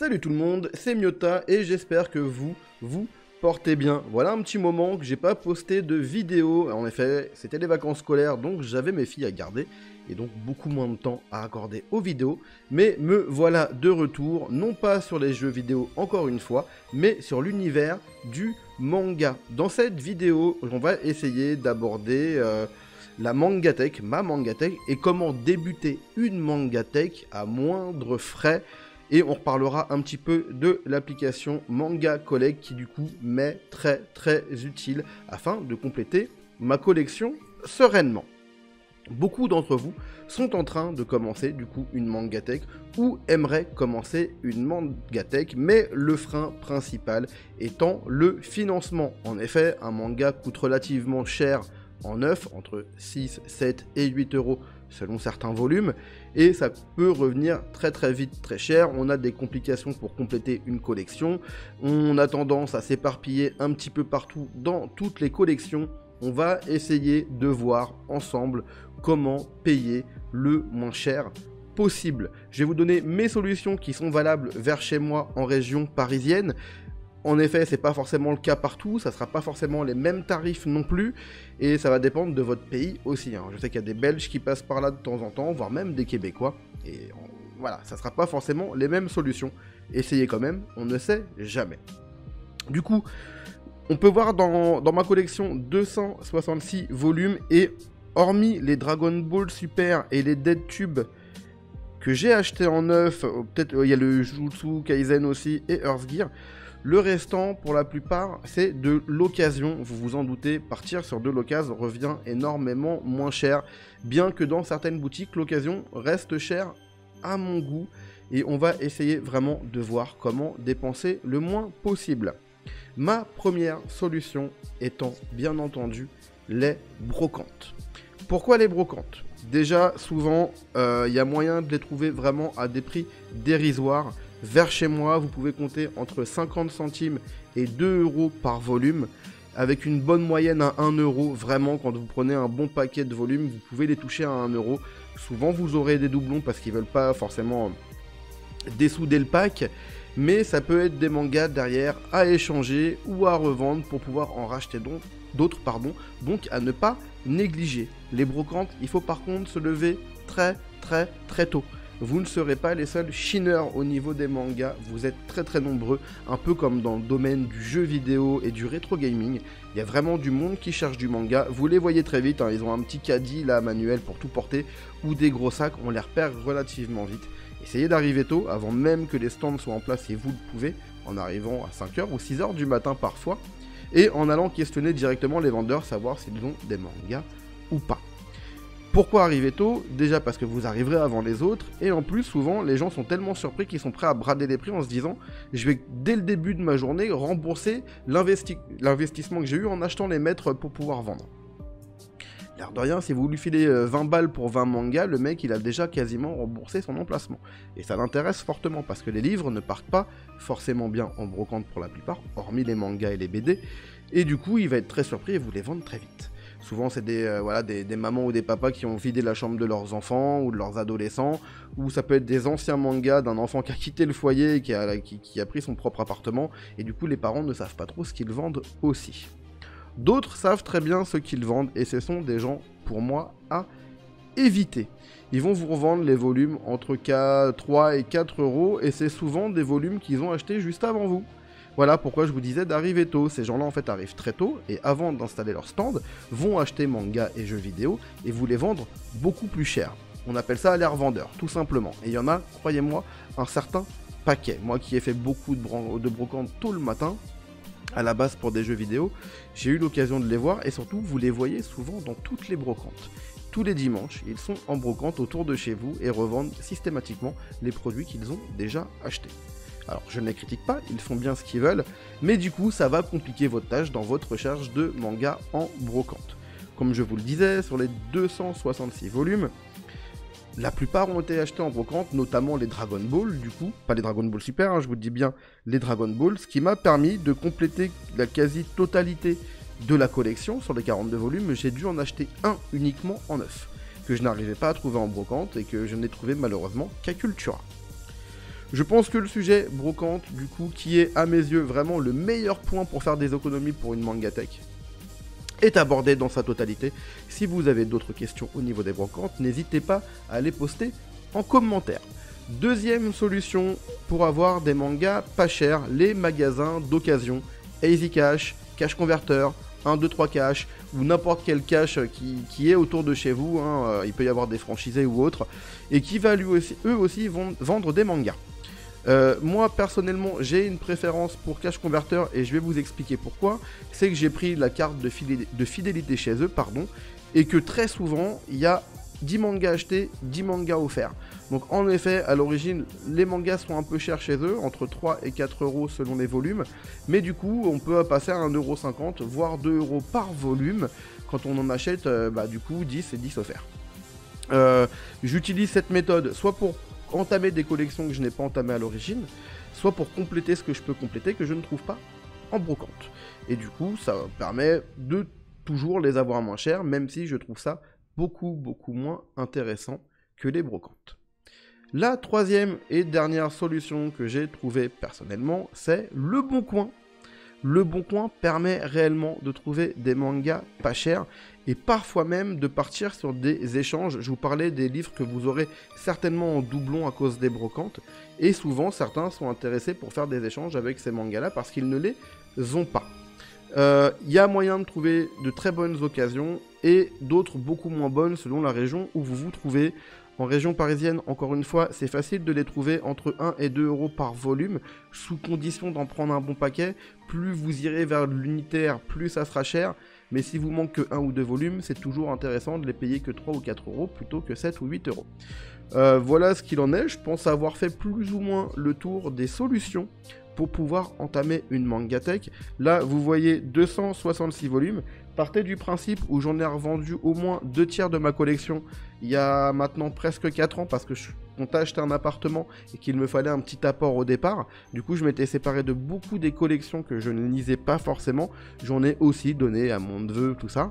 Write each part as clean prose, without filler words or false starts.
Salut tout le monde, c'est Miota et j'espère que vous portez bien. Voilà un petit moment que j'ai pas posté de vidéo. En effet, c'était les vacances scolaires, donc j'avais mes filles à garder et donc beaucoup moins de temps à accorder aux vidéos. Mais me voilà de retour, non pas sur les jeux vidéo encore une fois, mais sur l'univers du manga. Dans cette vidéo, on va essayer d'aborder la mangatech, ma mangatech, et comment débuter une mangatech à moindre frais. Et on reparlera un petit peu de l'application Manga Collect qui du coup m'est très utile afin de compléter ma collection sereinement. Beaucoup d'entre vous sont en train de commencer du coup une mangatech ou aimeraient commencer une mangatech, mais le frein principal étant le financement. En effet, un manga coûte relativement cher en neuf, entre 6, 7 et 8 euros selon certains volumes, et ça peut revenir très vite très cher. On a des complications pour compléter une collection, on a tendance à s'éparpiller un petit peu partout dans toutes les collections. On va essayer de voir ensemble comment payer le moins cher possible. Je vais vous donner mes solutions qui sont valables vers chez moi en région parisienne. En effet, c'est pas forcément le cas partout, ça sera pas forcément les mêmes tarifs non plus, et ça va dépendre de votre pays aussi. Je sais qu'il y a des Belges qui passent par là de temps en temps, voire même des Québécois, et voilà, ça sera pas forcément les mêmes solutions. Essayez quand même, on ne sait jamais. Du coup, on peut voir dans ma collection 266 volumes, et hormis les Dragon Ball Super et les Dead Tube que j'ai acheté en neuf, peut-être il y a le Jujutsu Kaisen aussi et Earth Gear. Le restant, pour la plupart, c'est de l'occasion. Vous vous en doutez, partir sur de l'occasion revient énormément moins cher. Bien que dans certaines boutiques, l'occasion reste chère à mon goût. Et on va essayer vraiment de voir comment dépenser le moins possible. Ma première solution étant, bien entendu, les brocantes. Pourquoi les brocantes ? Déjà, souvent, il y a moyen de les trouver vraiment à des prix dérisoires. Vers chez moi, vous pouvez compter entre 50 centimes et 2 euros par volume, avec une bonne moyenne à 1 euro. Vraiment, quand vous prenez un bon paquet de volumes, vous pouvez les toucher à 1 euro. Souvent, vous aurez des doublons parce qu'ils ne veulent pas forcément dessouder le pack, mais ça peut être des mangas derrière à échanger ou à revendre pour pouvoir en racheter d'autres, donc à ne pas négliger. Les brocantes, il faut par contre se lever très tôt. Vous ne serez pas les seuls chineurs au niveau des mangas, vous êtes très nombreux, un peu comme dans le domaine du jeu vidéo et du rétro gaming. Il y a vraiment du monde qui cherche du manga, vous les voyez très vite, ils ont un petit caddie là manuel pour tout porter, ou des gros sacs, on les repère relativement vite. Essayez d'arriver tôt, avant même que les stands soient en place, et vous le pouvez, en arrivant à 5h ou 6h du matin parfois, et en allant questionner directement les vendeurs, savoir s'ils ont des mangas ou pas. Pourquoi arriver tôt ? Déjà parce que vous arriverez avant les autres, et en plus souvent les gens sont tellement surpris qu'ils sont prêts à brader les prix en se disant je vais dès le début de ma journée rembourser l'investissement que j'ai eu en achetant les mètres pour pouvoir vendre. L'air de rien, si vous lui filez 20 balles pour 20 mangas, le mec il a déjà quasiment remboursé son emplacement. Et ça l'intéresse fortement parce que les livres ne partent pas forcément bien en brocante pour la plupart, hormis les mangas et les BD, et du coup il va être très surpris et vous les vendre très vite. Souvent, c'est des mamans ou des papas qui ont vidé la chambre de leurs enfants ou de leurs adolescents, ou ça peut être des anciens mangas d'un enfant qui a quitté le foyer et qui a pris son propre appartement, et du coup, les parents ne savent pas trop ce qu'ils vendent aussi. D'autres savent très bien ce qu'ils vendent, et ce sont des gens, pour moi, à éviter. Ils vont vous revendre les volumes entre 3 et 4 euros, et c'est souvent des volumes qu'ils ont achetés juste avant vous. Voilà pourquoi je vous disais d'arriver tôt. Ces gens-là en fait arrivent très tôt et avant d'installer leur stand, vont acheter mangas et jeux vidéo et vous les vendre beaucoup plus cher. On appelle ça les revendeurs, tout simplement. Et il y en a, croyez-moi, un certain paquet. Moi qui ai fait beaucoup de brocantes tôt le matin, à la base pour des jeux vidéo, j'ai eu l'occasion de les voir et surtout vous les voyez souvent dans toutes les brocantes. Tous les dimanches, ils sont en brocante autour de chez vous et revendent systématiquement les produits qu'ils ont déjà achetés. Alors je ne les critique pas, ils font bien ce qu'ils veulent, mais du coup ça va compliquer votre tâche dans votre recherche de manga en brocante. Comme je vous le disais, sur les 266 volumes, la plupart ont été achetés en brocante, notamment les Dragon Ball, du coup, pas les Dragon Ball Super, je vous dis bien les Dragon Ball, ce qui m'a permis de compléter la quasi-totalité de la collection. Sur les 42 volumes, j'ai dû en acheter un uniquement en neuf, que je n'arrivais pas à trouver en brocante et que je n'ai trouvé malheureusement qu'à Cultura. Je pense que le sujet brocante, du coup, qui est à mes yeux vraiment le meilleur point pour faire des économies pour une mangatech, est abordé dans sa totalité. Si vous avez d'autres questions au niveau des brocantes, n'hésitez pas à les poster en commentaire. Deuxième solution pour avoir des mangas pas chers, les magasins d'occasion, Easy Cash, Cash Converter, 1, 2, 3 Cash, ou n'importe quel cash qui est autour de chez vous, hein, il peut y avoir des franchisés ou autres, et qui va eux aussi vendre des mangas. Moi personnellement j'ai une préférence pour Cash Converter et je vais vous expliquer pourquoi. C'est que j'ai pris la carte de fidélité chez eux, et que très souvent il y a 10 mangas achetés, 10 mangas offerts. Donc en effet, à l'origine, les mangas sont un peu chers chez eux, entre 3 et 4 euros selon les volumes, mais du coup, on peut passer à 1,50 €, voire 2 € par volume, quand on en achète, du coup, 10 et 10 offerts. J'utilise cette méthode, soit pour entamer des collections que je n'ai pas entamées à l'origine, soit pour compléter ce que je peux compléter, que je ne trouve pas en brocante. Et du coup, ça permet de toujours les avoir moins chers, même si je trouve ça beaucoup moins intéressant que les brocantes. La troisième et dernière solution que j'ai trouvée personnellement, c'est Le Bon Coin. Le Bon Coin permet réellement de trouver des mangas pas chers et parfois même de partir sur des échanges. Je vous parlais des livres que vous aurez certainement en doublon à cause des brocantes, et souvent certains sont intéressés pour faire des échanges avec ces mangas-là parce qu'ils ne les ont pas. Il y a moyen de trouver de très bonnes occasions et d'autres beaucoup moins bonnes selon la région où vous vous trouvez. En région parisienne, encore une fois, c'est facile de les trouver entre 1 et 2 € par volume, sous condition d'en prendre un bon paquet. Plus vous irez vers l'unitaire, plus ça sera cher. Mais si vous manque que 1 ou 2 volumes, c'est toujours intéressant de les payer que 3 ou 4 € plutôt que 7 ou 8 €. Voilà ce qu'il en est. Je pense avoir fait plus ou moins le tour des solutions pour pouvoir entamer une mangatech. Là, vous voyez 266 volumes. Partez du principe où j'en ai revendu au moins 2 tiers de ma collection il y a maintenant presque 4 ans parce que je comptais acheter un appartement et qu'il me fallait un petit apport au départ. Du coup, je m'étais séparé de beaucoup des collections que je ne lisais pas forcément. J'en ai aussi donné à mon neveu, tout ça.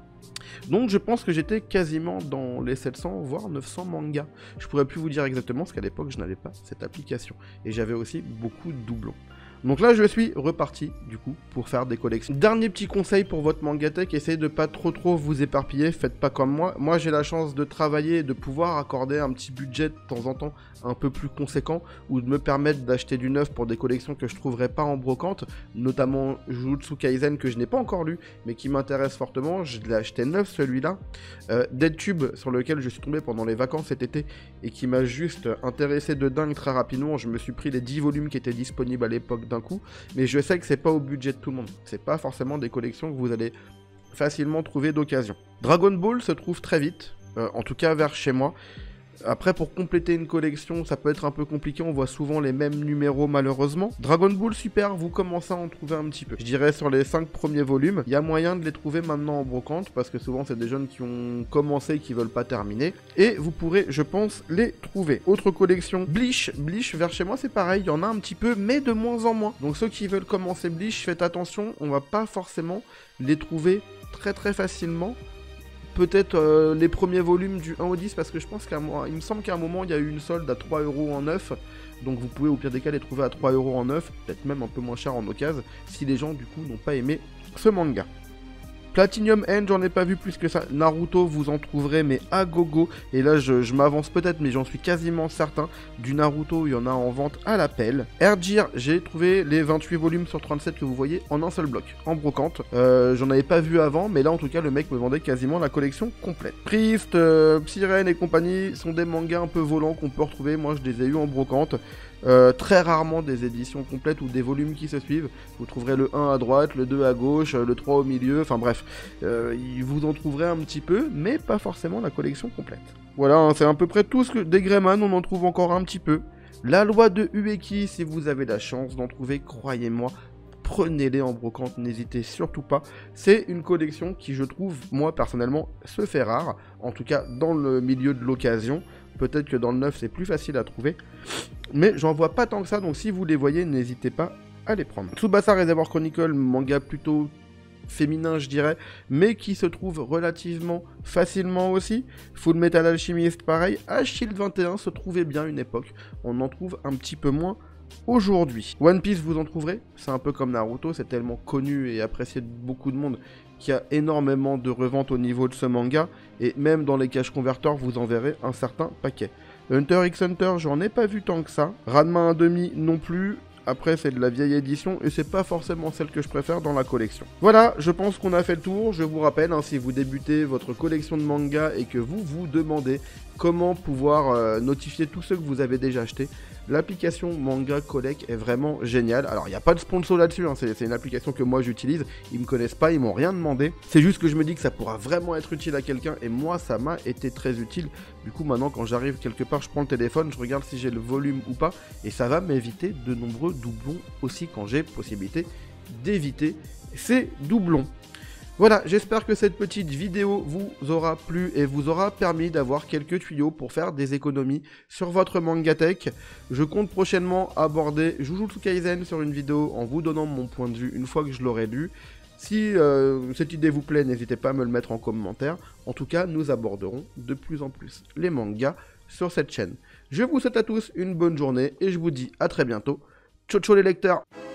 Donc je pense que j'étais quasiment dans les 700 voire 900 mangas. Je pourrais plus vous dire exactement parce qu'à l'époque je n'avais pas cette application. Et j'avais aussi beaucoup de doublons. Donc là je suis reparti du coup pour faire des collections. Dernier petit conseil pour votre mangatech, essayez de pas trop vous éparpiller, faites pas comme moi. Moi j'ai la chance de travailler et de pouvoir accorder un petit budget de temps en temps un peu plus conséquent ou de me permettre d'acheter du neuf pour des collections que je trouverais pas en brocante, notamment Jujutsu Kaisen que je n'ai pas encore lu mais qui m'intéresse fortement. Je l'ai acheté neuf celui-là. Deadtube sur lequel je suis tombé pendant les vacances cet été et qui m'a juste intéressé de dingue très rapidement. Je me suis pris les 10 volumes qui étaient disponibles à l'époque d'un coup, mais je sais que c'est pas au budget de tout le monde. C'est pas forcément des collections que vous allez facilement trouver d'occasion. Dragon Ball se trouve très vite, en tout cas vers chez moi. Après, pour compléter une collection, ça peut être un peu compliqué, on voit souvent les mêmes numéros malheureusement. Dragon Ball Super, vous commencez à en trouver un petit peu. Je dirais sur les 5 premiers volumes, il y a moyen de les trouver maintenant en brocante, parce que souvent c'est des jeunes qui ont commencé et qui veulent pas terminer. Et vous pourrez, je pense, les trouver. Autre collection, Bleach. Bleach, vers chez moi c'est pareil, il y en a un petit peu, mais de moins en moins. Donc ceux qui veulent commencer Bleach, faites attention, on va pas forcément les trouver très facilement. Peut-être les premiers volumes du 1 au 10 parce que je pense il me semble qu'à un moment il y a eu une solde à 3 € en neuf, donc vous pouvez au pire des cas les trouver à 3 € en neuf, peut-être même un peu moins cher en occasion si les gens du coup n'ont pas aimé ce manga. Platinum End, j'en ai pas vu plus que ça. Naruto, vous en trouverez, mais à gogo. Et là, je m'avance peut-être, mais j'en suis quasiment certain. Du Naruto, il y en a en vente à l'appel. Ergir, j'ai trouvé les 28 volumes sur 37 que vous voyez en un seul bloc, en brocante. J'en avais pas vu avant, mais là, en tout cas, le mec me vendait quasiment la collection complète. Priest, Psyren et compagnie sont des mangas un peu volants qu'on peut retrouver. Moi, je les ai eu en brocante. Très rarement des éditions complètes ou des volumes qui se suivent. Vous trouverez le 1 à droite, le 2 à gauche, le 3 au milieu, enfin bref. Vous en trouverez un petit peu, mais pas forcément la collection complète. Voilà, hein, c'est à peu près tout ce que... Des Greyman, on en trouve encore un petit peu. La loi de Ueki, si vous avez la chance d'en trouver, croyez-moi, prenez-les en brocante, n'hésitez surtout pas. C'est une collection qui, je trouve, moi personnellement, se fait rare. En tout cas, dans le milieu de l'occasion. Peut-être que dans le neuf, c'est plus facile à trouver. Mais j'en vois pas tant que ça, donc si vous les voyez, n'hésitez pas à les prendre. Tsubasa Reservoir Chronicle, manga plutôt féminin je dirais, mais qui se trouve relativement facilement aussi. Full Metal Alchemist pareil, H-Shield 21 se trouvait bien une époque, on en trouve un petit peu moins aujourd'hui. One Piece vous en trouverez, c'est un peu comme Naruto, c'est tellement connu et apprécié de beaucoup de monde qu'il y a énormément de reventes au niveau de ce manga, et même dans les cash converteurs vous en verrez un certain paquet. Hunter x Hunter, j'en ai pas vu tant que ça. Ranma 1/2 non plus. Après, c'est de la vieille édition et c'est pas forcément celle que je préfère dans la collection. Voilà, je pense qu'on a fait le tour. Je vous rappelle, hein, si vous débutez votre collection de mangas et que vous vous demandez comment pouvoir notifier tous ceux que vous avez déjà achetés, l'application Manga Collect est vraiment géniale. Alors, il n'y a pas de sponsor là-dessus, hein. C'est une application que moi j'utilise. Ils me connaissent pas, ils m'ont rien demandé. C'est juste que je me dis que ça pourra vraiment être utile à quelqu'un et moi, ça m'a été très utile. Du coup, maintenant, quand j'arrive quelque part, je prends le téléphone, je regarde si j'ai le volume ou pas et ça va m'éviter de nombreux doublons aussi quand j'ai possibilité d'éviter ces doublons. Voilà, j'espère que cette petite vidéo vous aura plu et vous aura permis d'avoir quelques tuyaux pour faire des économies sur votre Mangatech. Je compte prochainement aborder Jujutsu Kaisen sur une vidéo en vous donnant mon point de vue une fois que je l'aurai lu. Si cette idée vous plaît, n'hésitez pas à me le mettre en commentaire. En tout cas, nous aborderons de plus en plus les mangas sur cette chaîne. Je vous souhaite à tous une bonne journée et je vous dis à très bientôt. Ciao ciao les lecteurs!